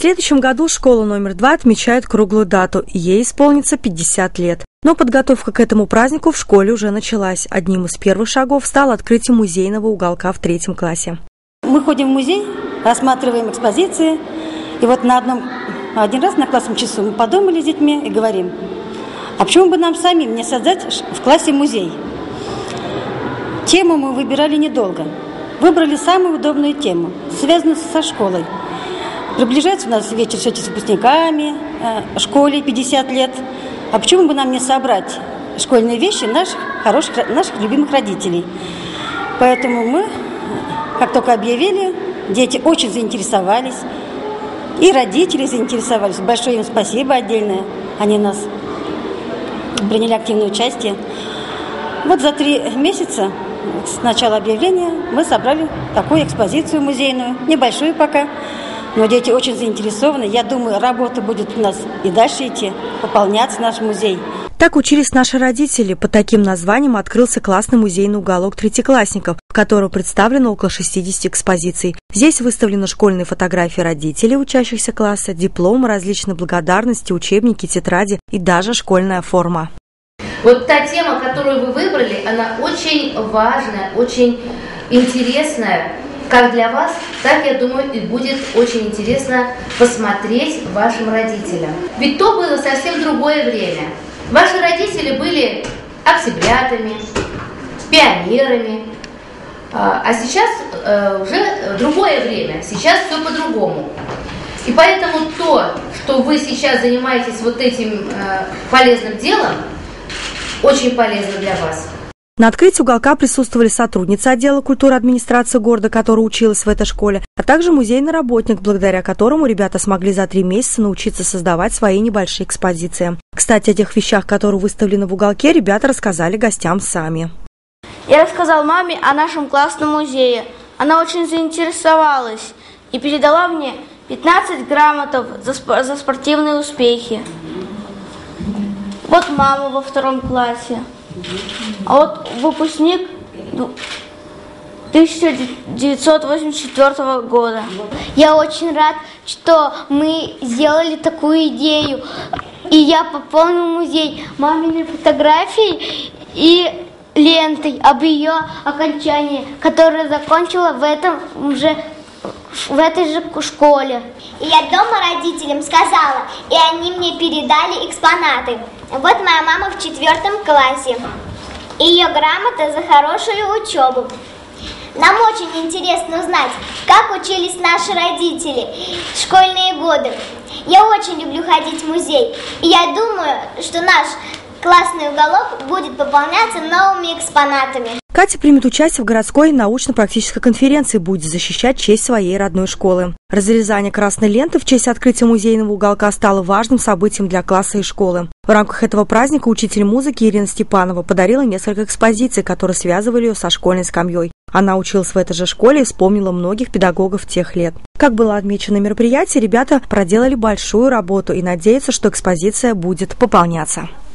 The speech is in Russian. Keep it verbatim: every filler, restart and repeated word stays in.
следующем году школа номер два отмечает круглую дату, и ей исполнится пятьдесят лет. Но подготовка к этому празднику в школе уже началась. Одним из первых шагов стало открытие музейного уголка в третьем классе. Мы ходим в музей, рассматриваем экспозиции. И вот на одном, один раз на классном часу мы подумали с детьми и говорим, а почему бы нам самим не создать в классе музей? Тему мы выбирали недолго. Выбрали самую удобную тему, связанную со школой. Приближается у нас вечер все с выпускниками, э, школе пятьдесят лет. А почему бы нам не собрать школьные вещи наших хороших, наших любимых родителей? Поэтому мы, как только объявили, дети очень заинтересовались. И родители заинтересовались. Большое им спасибо отдельное. Они нас приняли активное участие. Вот за три месяца с начала объявления мы собрали такую экспозицию музейную, небольшую пока, но дети очень заинтересованы. Я думаю, работа будет у нас и дальше идти, пополняться наш музей. Так учились наши родители. Под таким названием открылся классный музейный уголок третьеклассников, в котором представлено около шестидесяти экспозиций. Здесь выставлены школьные фотографии родителей учащихся класса, дипломы, различные благодарности, учебники, тетради и даже школьная форма. Вот та тема, которую вы выбрали, она очень важная, очень интересная, как для вас, так, я думаю, и будет очень интересно посмотреть вашим родителям. Ведь то было совсем другое время. Ваши родители были октябрятами, пионерами, а сейчас уже другое время, сейчас все по-другому. И поэтому то, что вы сейчас занимаетесь вот этим полезным делом, очень полезно для вас. На открытии уголка присутствовали сотрудницы отдела культуры администрации города, которая училась в этой школе, а также музейный работник, благодаря которому ребята смогли за три месяца научиться создавать свои небольшие экспозиции. Кстати, о тех вещах, которые выставлены в уголке, ребята рассказали гостям сами. Я рассказал маме о нашем классном музее. Она очень заинтересовалась и передала мне пятнадцать грамотов за, спор- за спортивные успехи. Вот мама во втором классе. А вот выпускник тысяча девятьсот восемьдесят четвёртого года. Я очень рад, что мы сделали такую идею. И я пополнил музей маминой фотографией и лентой об ее окончании, которую закончила в этом же в этой же школе. И я дома родителям сказала, и они мне передали экспонаты. Вот моя мама в четвертом классе. Ее грамота за хорошую учебу. Нам очень интересно узнать, как учились наши родители в школьные годы. Я очень люблю ходить в музей. И я думаю, что наш классный уголок будет пополняться новыми экспонатами. Катя примет участие в городской научно-практической конференции, будет защищать честь своей родной школы. Разрезание красной ленты в честь открытия музейного уголка стало важным событием для класса и школы. В рамках этого праздника учитель музыки Ирина Степанова подарила несколько экспозиций, которые связывали ее со школьной скамьей. Она училась в этой же школе и вспомнила многих педагогов тех лет. Как было отмечено мероприятие, ребята проделали большую работу и надеются, что экспозиция будет пополняться.